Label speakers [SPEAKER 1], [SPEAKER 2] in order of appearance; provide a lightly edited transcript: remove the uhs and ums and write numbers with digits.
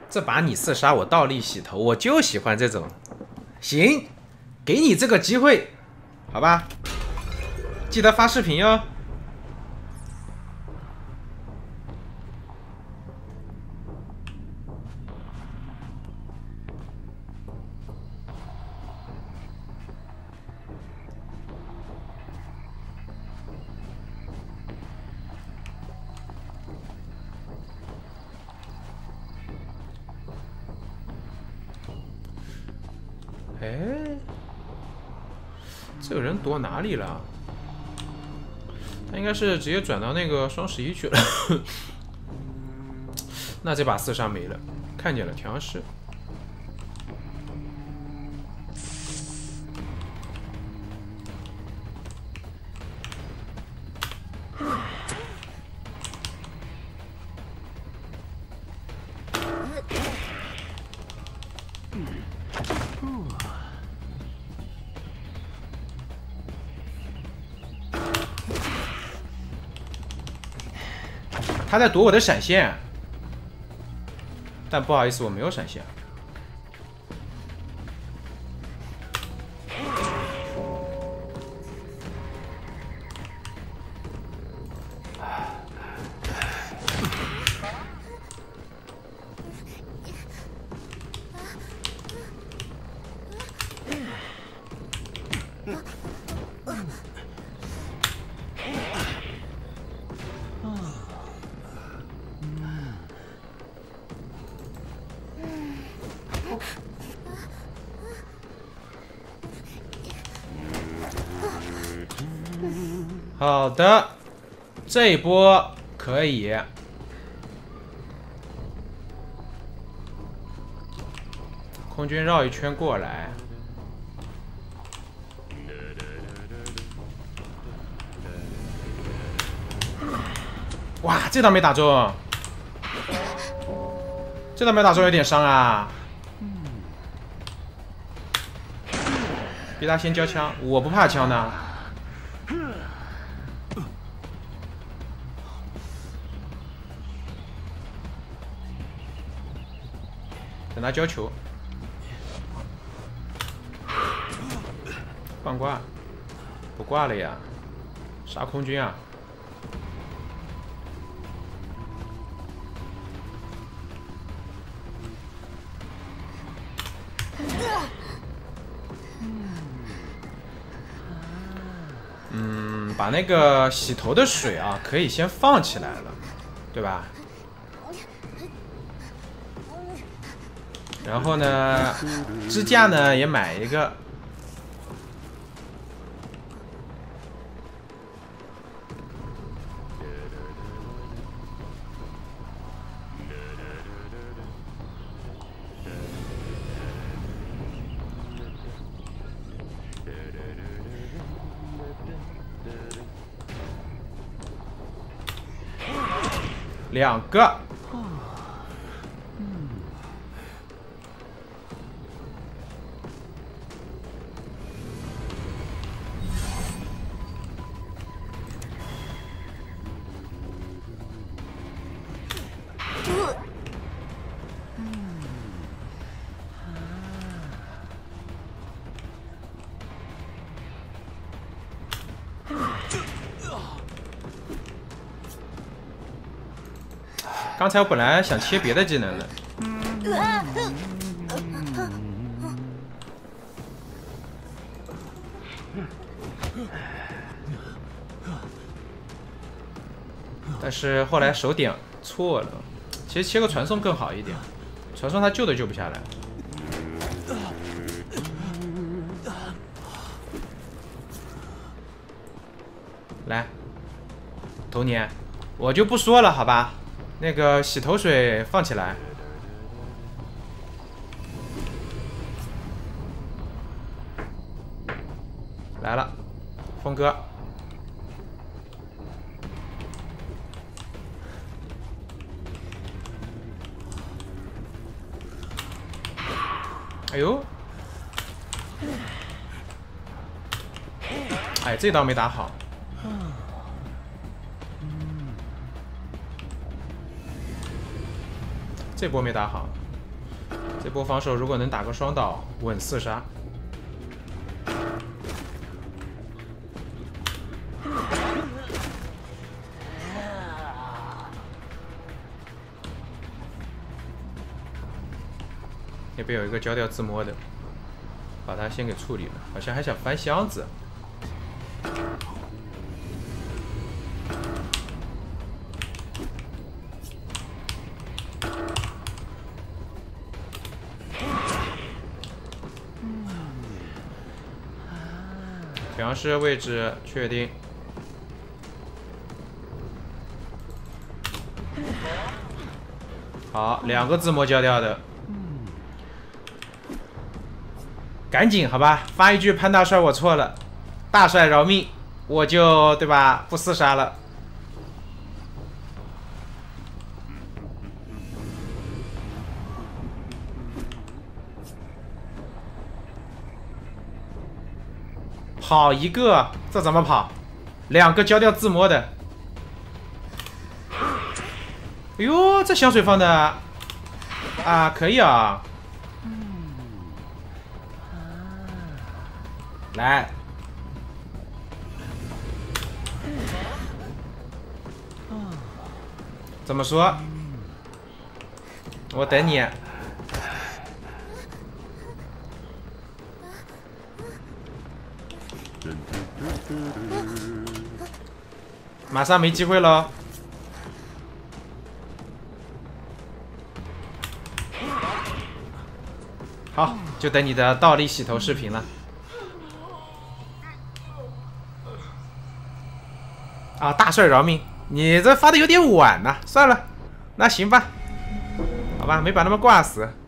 [SPEAKER 1] 这把你4杀，我倒立洗头，我就喜欢这种。行，给你这个机会，好吧？记得发视频哟。哎，这个人躲哪里了？他应该是直接转到那个双11去了。那这把4杀没了，看见了调香师。他在躲我的闪现，但不好意思，我没有闪现。好的，这一波可以。空军绕一圈过来。哇，这刀没打中，这刀没打中有点伤啊。逼他先交枪，我不怕枪的。等他交球，放挂，不挂了呀？杀空军啊！把那个洗头的水啊，可以先放起来了，对吧？然后呢，支架呢也买一个。2个。刚才我本来想切别的技能的，但是后来手点错了。其实切个传送更好一点，传送他救都救不下来。来，头年，我就不说了，好吧？那个洗头水放起来。来了，峰哥。哎呦！哎，这刀没打好。这波没打好。 这波防守如果能打个双倒，稳4杀。那边有一个交掉自摸的，把他先给处理了，好像还想翻箱子。 调香师位置确定。好，2个自摸交掉的，赶紧好吧，发一句潘大帅我错了，大帅饶命，我就对吧不4杀了。 跑一个，这怎么跑？2个交掉自摸的。哎呦，这香水放的啊，可以啊。来，怎么说？我等你。 马上没机会了。好，就等你的倒立洗头视频了。啊，大帅饶命！你这发的有点晚呐，算了，那行吧，好吧，没把他们挂死。